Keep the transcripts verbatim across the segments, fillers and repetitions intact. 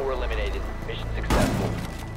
four eliminated. Mission successful.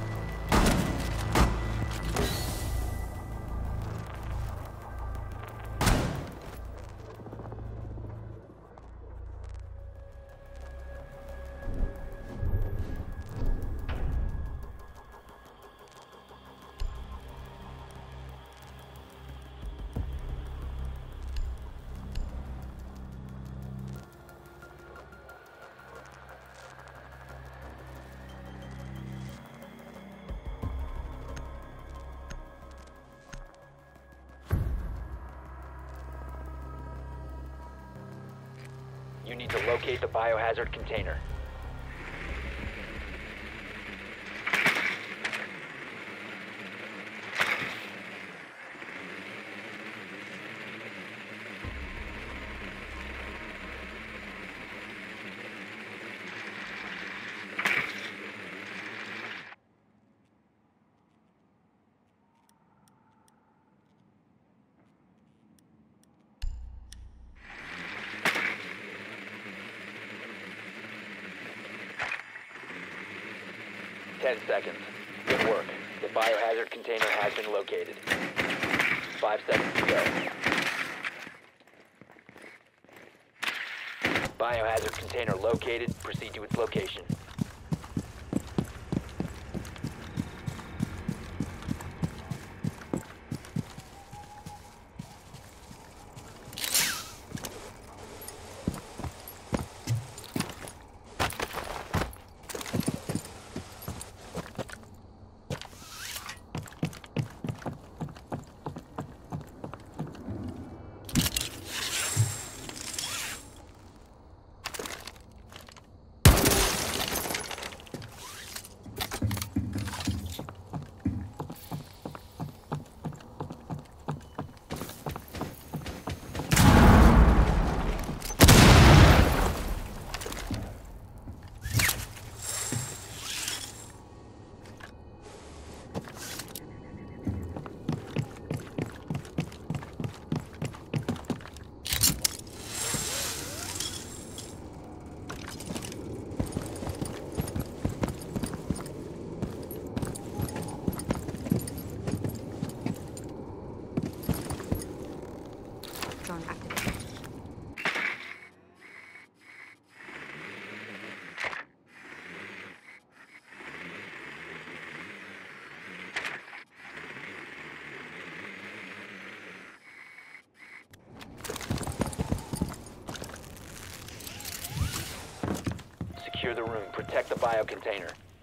You need to locate the biohazard container. Ten seconds. Good work. The biohazard container has been located. Five seconds to go. Biohazard container located. Proceed to its location. Secure the room. Protect the bio container.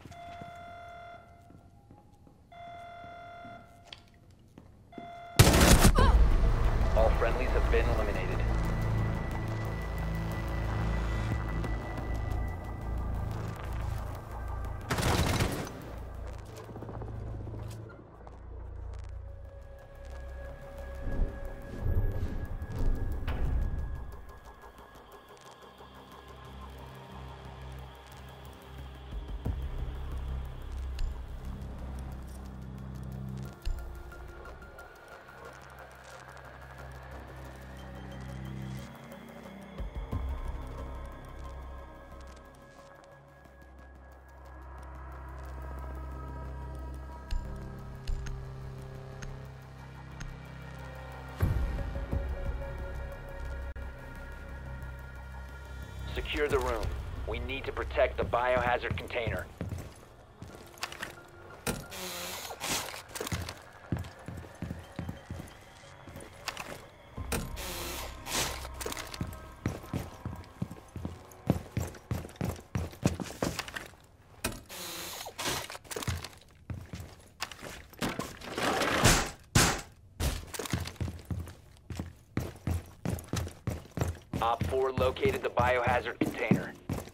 All friendlies have been eliminated. Secure the room. We need to protect the biohazard container. Op four located the biohazard container.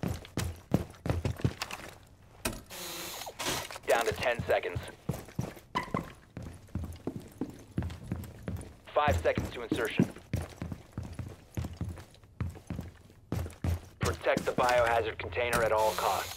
Down to ten seconds. Five seconds to insertion. Protect the biohazard container at all costs.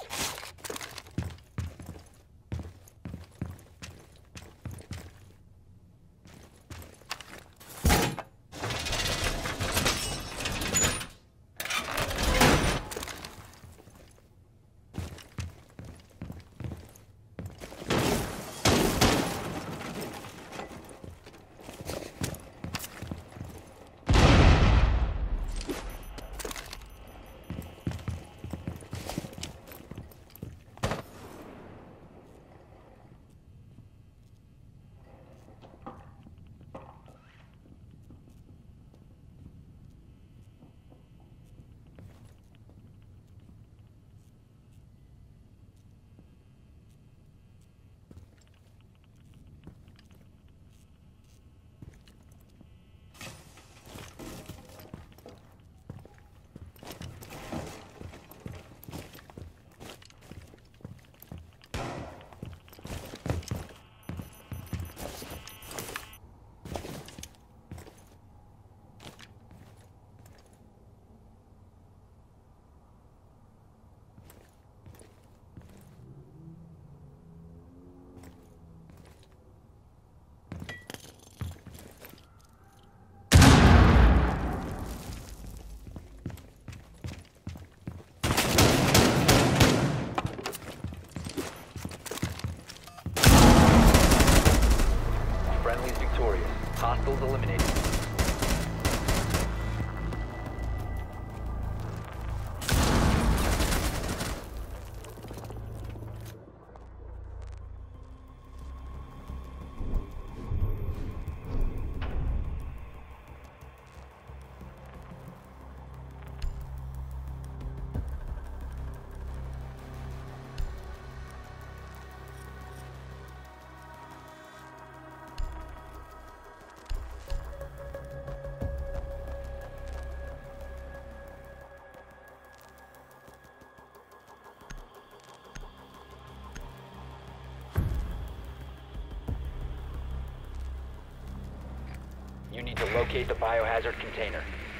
eliminated. You need to locate the biohazard container.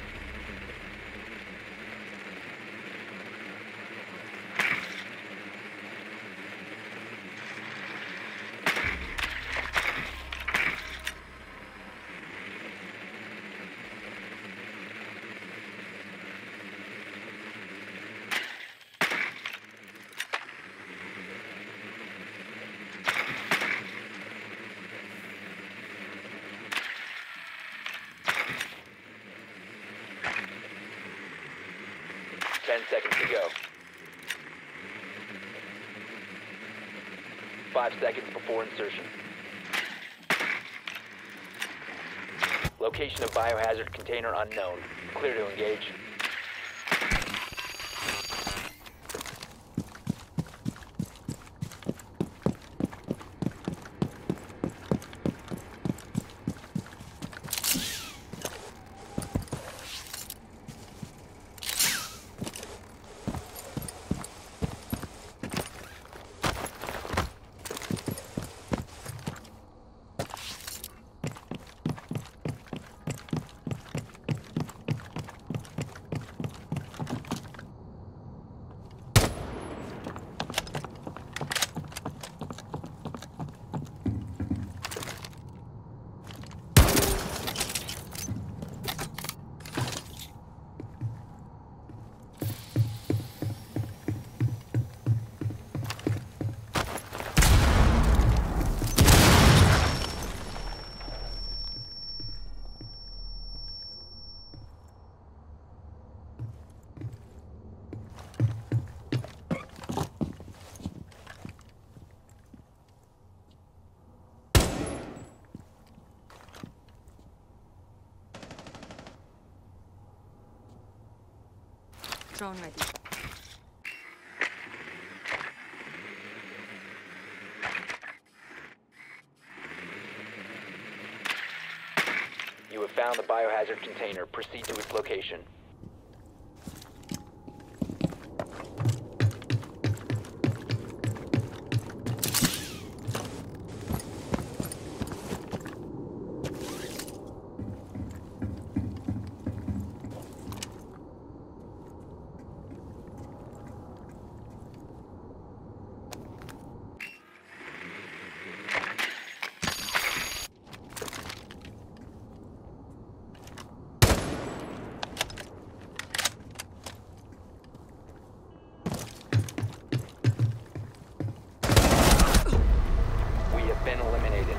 Ten seconds to go. Five seconds before insertion. Location of biohazard container unknown. Clear to engage. Drone ready. You have found the biohazard container. Proceed to its location. Been eliminated.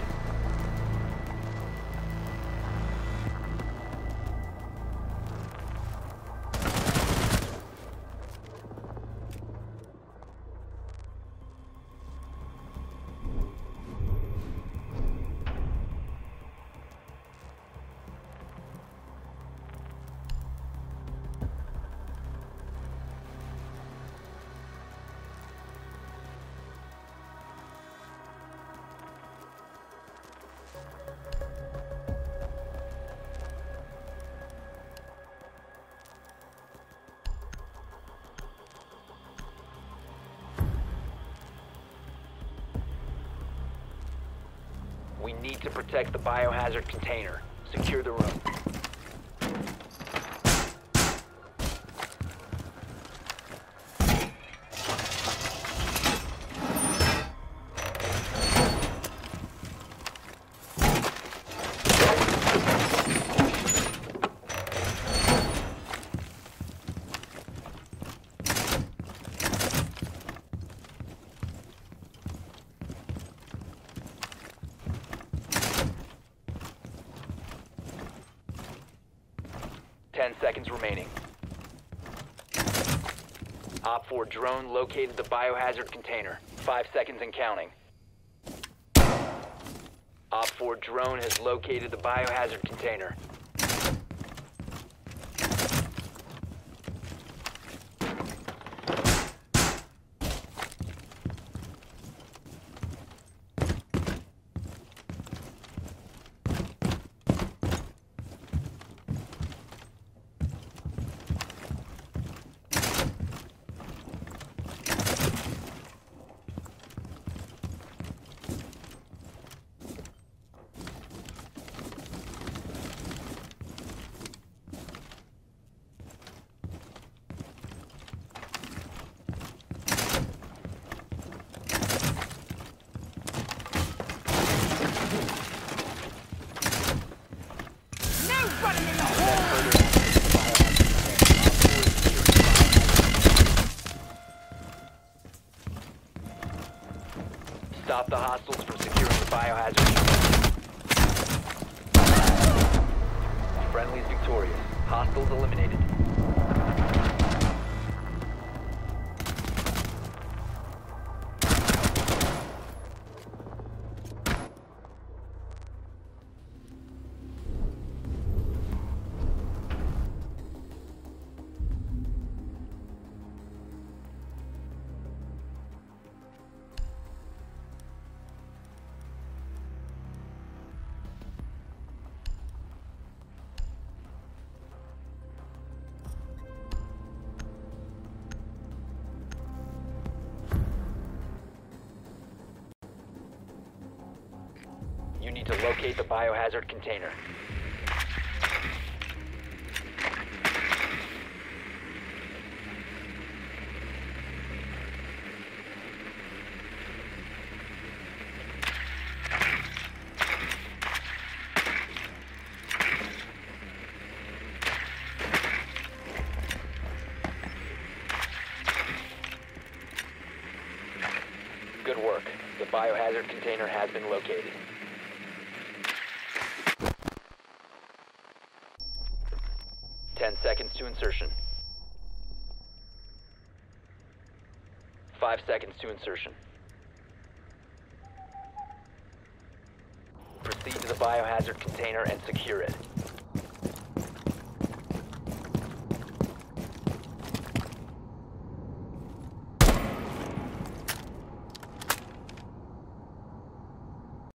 We need to protect the biohazard container. Secure the room. Ten seconds remaining. Op four drone located the biohazard container. Five seconds and counting. Op four drone has located the biohazard container. Stop the hostiles from securing the biohazard. Friendly's victorious. Hostiles eliminated. You need to locate the biohazard container. Good work. The biohazard container has been located. Ten seconds to insertion. Five seconds to insertion. Proceed to the biohazard container and secure it.